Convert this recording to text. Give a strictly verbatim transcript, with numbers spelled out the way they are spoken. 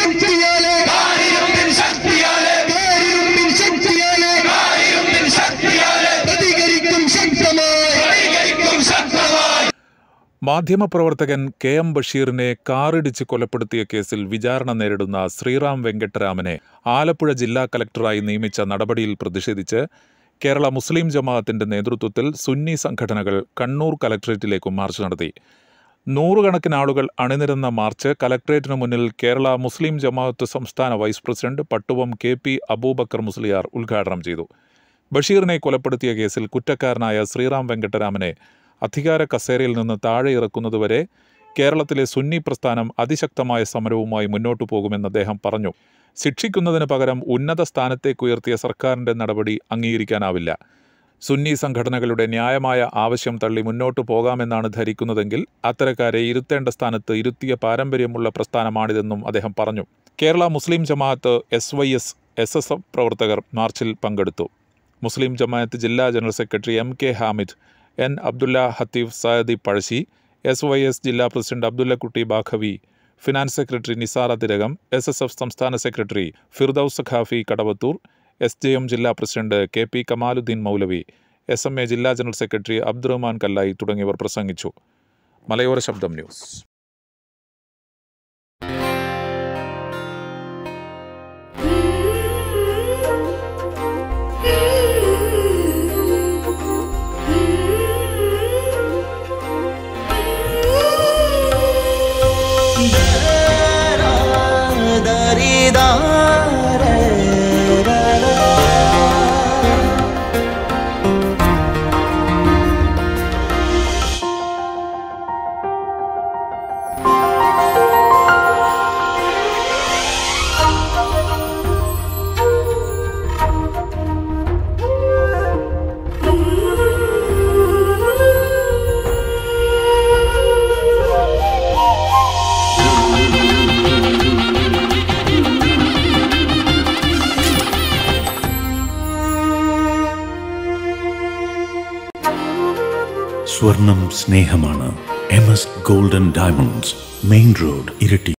മാധ്യമപ്രവർത്തകൻ K M ബഷീറിനെ കാറിടിച്ച് കൊലപ്പെടുത്തിയ കേസിൽ വിചാരണ നേരിടുന്ന ശ്രീറാം വെങ്കട്ടരാമനെ ആലപ്പുഴ ജില്ലാ കലക്ടറായി നിയമിച്ച നടപടിയിൽ പ്രതിഷേധിച്ച് കേരള മുസ്ലിം ജമാഅത്തിന്റെ നേതൃത്വത്തിൽ സുന്നി സംഘടനകൾ കണ്ണൂർ കലക്ടറേറ്റിലേക്ക് മാർച്ച് നടത്തി. നൂറുകണക്കിന് ആളുകൾ അണിനിരന്ന മാർച്ച് കലക്ടറേറ്റിനു മുന്നിൽ കേരള മുസ്ലിം ജമാഅത്ത് സംസ്ഥാന vice president Pattuvam K P Abubakar Musliyar ഉദ്ഘാടനം ചെയ്തു. ബഷീറിനെ കൊലപ്പെടുത്തിയ കേസിൽ കുറ്റക്കാരനായ ശ്രീറാം വെങ്കട്ടരാമനെ അധികാര കസേരയിൽ നിന്ന് താഴെ ഇറക്കുന്നതുവരെ കേരളത്തിലെ സുന്നി പ്രസ്ഥാനം അതിശക്തമായ സമരവുമായി മുന്നോട്ടു പോകുമെന്ന് അദ്ദേഹം പറഞ്ഞു. ശിക്ഷിക്കുന്നതിന് പകരം ഉന്നത സ്ഥാനത്തേക്കുയർത്തിയ സർക്കാരിൻ്റെ നടപടി അംഗീകരിക്കാനാവില്ല. സുന്നി സംഘടനകളുടെ ന്യായമായ ആവശ്യം തള്ളി മുന്നോട്ടു പോകാമെന്നാണ് ധരിക്കുന്നതെങ്കിൽ അത്തരക്കാരെ ഇരുത്തേണ്ട സ്ഥാനത്ത് ഇരുത്തിയ പാരമ്പര്യമുള്ള പ്രസ്ഥാനമാണിതെന്നും അദ്ദേഹം പറഞ്ഞു. Kerala Muslim Jamaat, S Y S, S S F പ്രവർത്തകർ മാർച്ചിൽ പങ്കെടുത്തു. മുസ്ലിം ജമാഅത്ത് ജില്ലാ general secretary M K Hamid, N Abdulla Hatheef Sayadi Pazhassi, S Y S ജില്ലാ president Abdullakutty Baqavi, finance secretary Nisar Athirakam, S S F സംസ്ഥാന secretary Firdous Khafi Kadavathur, S J M ജില്ലാ president K P Kamaludheen Moulavi, S M A ജില്ലാ ജനറൽ സെക്രട്ടറി അബ്ദുറഹ്മാൻ കല്ലായി തുടങ്ങിയവർ പ്രസംഗിച്ചു. മലയോര ശബ്ദം ന്യൂസ്. സ്വർണം സ്നേഹമാണ്. M S golden diamonds, main road, Iritty.